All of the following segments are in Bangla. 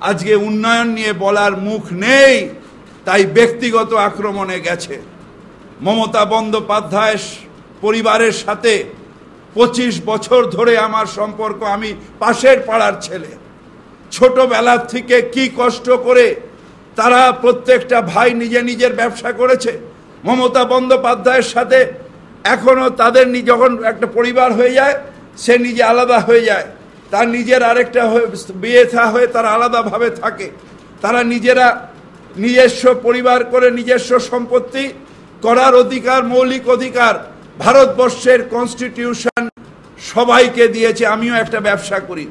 আজকে উন্নয়ন নিয়ে বলার মুখ নেই, তাই ব্যক্তিগত আক্রমণে গেছে। মমতা বন্দ্যোপাধ্যায় পরিবারের সাথে 25 বছর ধরে আমার সম্পর্ক, আমি পাশের পাড়ার ছেলে। ছোটবেলা থেকে কি কষ্ট করে তারা প্রত্যেকটা ভাই নিজের ব্যবসা করেছে। মমতা বন্দ্যোপাধ্যায়ের সাথে এখনো তাদের যখন একটা পরিবার হয়ে যায়, সে নিজে আলাদা হয়ে যায়, তার নিজের আরেকটা বিয়ে হয়ে তারা আলাদাভাবে থাকে। তারা নিজস্ব পরিবার করে নিজস্ব সম্পত্তি করার অধিকার, মৌলিক অধিকার ভারতবর্ষের কনস্টিটিউশন সবাইকে দিয়েছে। আমিও একটা ব্যবসা করি,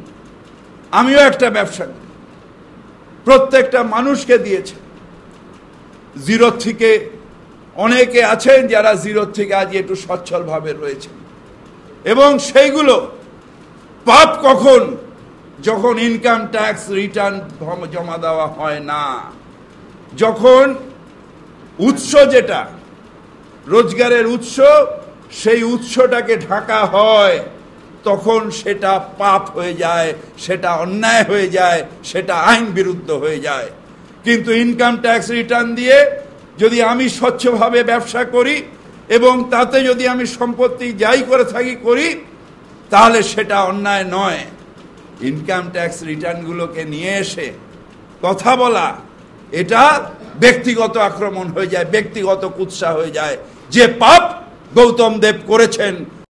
প্রত্যেকটা মানুষকে দিয়েছে। জিরো থেকে অনেকে আছেন যারা জিরো থেকে আজ একটু সচ্ছলভাবে রয়েছেন, এবং সেইগুলো পাপ কখন? যখন ইনকাম ট্যাক্স রিটার্ন জমা দেওয়া হয় না, যখন উৎস, যেটা রোজগারের উৎস, সেই উৎসটাকে ঢাকা হয়, তখন সেটা পাপ হয়ে যায়, সেটা অন্যায় হয়ে যায়, সেটা আইন বিরুদ্ধ হয়ে যায়। কিন্তু ইনকাম ট্যাক্স রিটার্ন দিয়ে যদি আমি স্বচ্ছভাবে ব্যবসা করি এবং তাতে যদি আমি সম্পত্তি যাই করে থাকি করি, তাহলে সেটা অন্যায় নয়। ইনকাম ট্যাক্স রিটার্নগুলোকে নিয়ে এসে কথা বলা, এটা ব্যক্তিগত আক্রমণ হয়ে যায়, ব্যক্তিগত কুৎসা হয়ে যায়। যে পাপ গৌতম দেব করেছেন